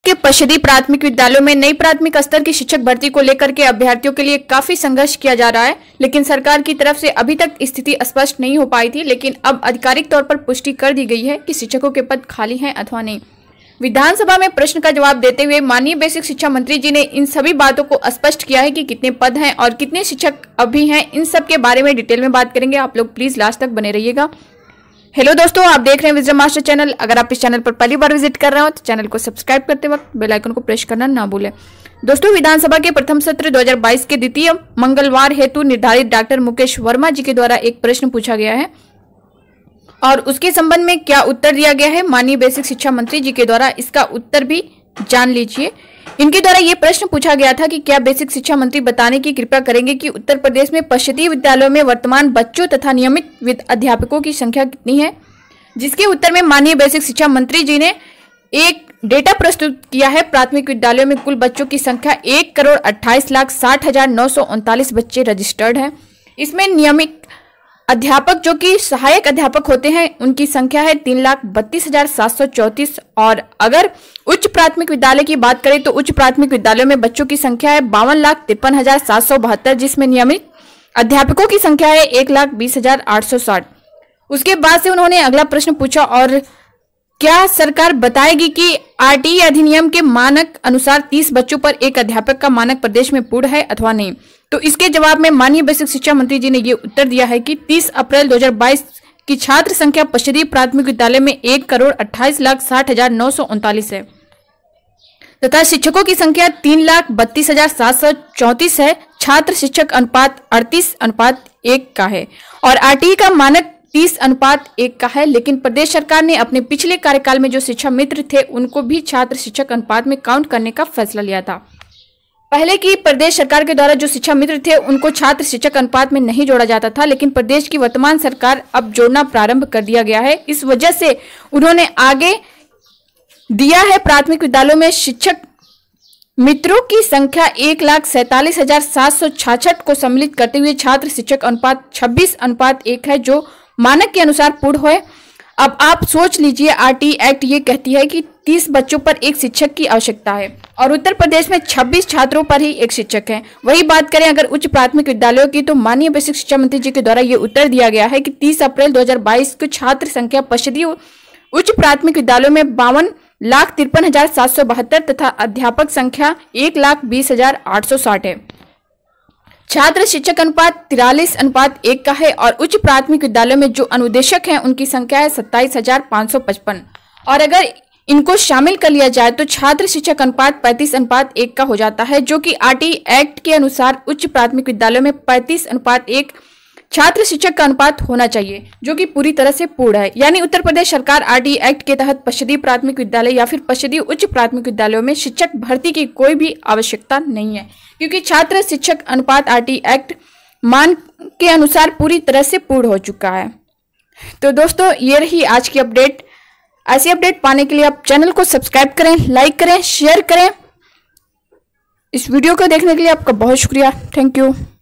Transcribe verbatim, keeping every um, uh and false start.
के परिषदीय प्राथमिक विद्यालयों में नई प्राथमिक स्तर की शिक्षक भर्ती को लेकर के अभ्यर्थियों के लिए काफी संघर्ष किया जा रहा है, लेकिन सरकार की तरफ से अभी तक स्थिति स्पष्ट नहीं हो पाई थी। लेकिन अब आधिकारिक तौर पर पुष्टि कर दी गई है कि शिक्षकों के पद खाली हैं अथवा नहीं। विधानसभा में प्रश्न का जवाब देते हुए माननीय बेसिक शिक्षा मंत्री जी ने इन सभी बातों को स्पष्ट किया है कि कितने पद हैं और कितने शिक्षक अभी हैं। इन सब के बारे में डिटेल में बात करेंगे। आप लोग प्लीज लास्ट तक बने रहिएगा। हेलो दोस्तों, आप देख रहे हैं विजडम मास्टर चैनल। अगर आप इस चैनल पर पहली बार विजिट कर रहे हो तो चैनल को सब्सक्राइब करते वक्त बेल आइकन को प्रेस करना ना भूलें। दोस्तों, विधानसभा के प्रथम सत्र दो हज़ार बाईस के द्वितीय मंगलवार हेतु निर्धारित डॉक्टर मुकेश वर्मा जी के द्वारा एक प्रश्न पूछा गया है और उसके संबंध में क्या उत्तर दिया गया है माननीय बेसिक शिक्षा मंत्री जी के द्वारा, इसका उत्तर भी जान लीजिए। इनके द्वारा ये प्रश्न पूछा गया था कि क्या बेसिक शिक्षा मंत्री बताने की कृपा करेंगे कि उत्तर प्रदेश में परिषदीय विद्यालयों में वर्तमान बच्चों तथा नियमित अध्यापकों की संख्या कितनी है। जिसके उत्तर में माननीय बेसिक शिक्षा मंत्री जी ने एक डेटा प्रस्तुत किया है। प्राथमिक विद्यालयों में कुल बच्चों की संख्या एक करोड़ अट्ठाईस लाख साठ हजार नौ सौ उनतालीस बच्चे रजिस्टर्ड हैं। इसमें नियमित अध्यापक जो कि सहायक अध्यापक होते हैं उनकी संख्या है तीन लाख बत्तीस हजार सात सौ चौतीस। और अगर उच्च प्राथमिक विद्यालय की बात करें तो उच्च प्राथमिक विद्यालयों में बच्चों की संख्या है बावन लाख तिरपन हजार सात सौ बहत्तर, जिसमें नियमित अध्यापकों की संख्या है एक लाख बीस हजार आठ सौ साठ। उसके बाद से उन्होंने अगला प्रश्न पूछा, और क्या सरकार बताएगी कि आरटीई अधिनियम के मानक अनुसार तीस बच्चों पर एक अध्यापक का मानक प्रदेश में पूर्ण है अथवा नहीं। तो इसके जवाब में माननीय बेसिक शिक्षा मंत्री जी ने ये उत्तर दिया है कि तीस अप्रैल दो हज़ार बाईस की छात्र संख्या परिषदीय प्राथमिक विद्यालय में एक करोड़ अट्ठाईस लाख साठ हजार नौ सौ उनतालीस है तथा शिक्षकों की संख्या तीन लाख बत्तीस हजार सात सौ चौंतीस है। छात्र शिक्षक अनुपात अड़तीस अनुपात एक का है और आरटीई का मानक तीस अनुपात एक का है। लेकिन प्रदेश सरकार ने अपने पिछले कार्यकाल में जो शिक्षा मित्र थे उनको भी छात्र शिक्षक अनुपात में काउंट करने का फैसला लिया था। पहले की प्रदेश सरकार के द्वारा जो शिक्षा मित्र थे उनको छात्र शिक्षक अनुपात में नहीं जोड़ा जाता था, लेकिन प्रदेश की वर्तमान सरकार अब जोड़ना प्रारंभ कर दिया गया है। इस वजह से उन्होंने आगे दिया है प्राथमिक विद्यालयों में शिक्षक मित्रों की संख्या एक लाख सैतालीस हजार सात सौ छाछठ को सम्मिलित करते हुए छात्र शिक्षक अनुपात छब्बीस अनुपात एक है जो मानक के अनुसार पूर्ण है। अब आप सोच लीजिए, आरटीई एक्ट ये कहती है कि तीस बच्चों पर एक शिक्षक की आवश्यकता है और उत्तर प्रदेश में छब्बीस छात्रों पर ही एक शिक्षक है। वही बात करें अगर उच्च प्राथमिक विद्यालयों की तो माननीय बेसिक शिक्षा मंत्री जी के द्वारा ये उत्तर दिया गया है कि तीस अप्रैल दो हज़ार बाईस को छात्र संख्या परिषदीय उच्च प्राथमिक विद्यालयों में बावन लाख तिरपन हजार सात सौ बहत्तर तथा अध्यापक संख्या एक लाख बीस हजार आठ सौ साठ है। छात्र शिक्षक अनुपात तिरालीस अनुपात एक का है और उच्च प्राथमिक विद्यालयों में जो अनुदेशक हैं उनकी संख्या है सत्ताईस हजार पाँच सौ पचपन और अगर इनको शामिल कर लिया जाए तो छात्र शिक्षक अनुपात पैंतीस अनुपात एक का हो जाता है, जो कि आरटीई एक्ट के अनुसार उच्च प्राथमिक विद्यालयों में पैंतीस अनुपात एक छात्र शिक्षक का अनुपात होना चाहिए, जो कि पूरी तरह से पूर्ण है। यानी उत्तर प्रदेश सरकार आरटीई एक्ट के तहत परिषदीय प्राथमिक विद्यालय या फिर परिषदीय उच्च प्राथमिक विद्यालयों में शिक्षक भर्ती की कोई भी आवश्यकता नहीं है, क्योंकि छात्र शिक्षक अनुपात आरटीई एक्ट मान के अनुसार पूरी तरह से पूर्ण हो चुका है। तो दोस्तों, ये रही आज की अपडेट। ऐसी अपडेट पाने के लिए आप चैनल को सब्सक्राइब करें, लाइक करें, शेयर करें। इस वीडियो को देखने के लिए आपका बहुत शुक्रिया। Thank you.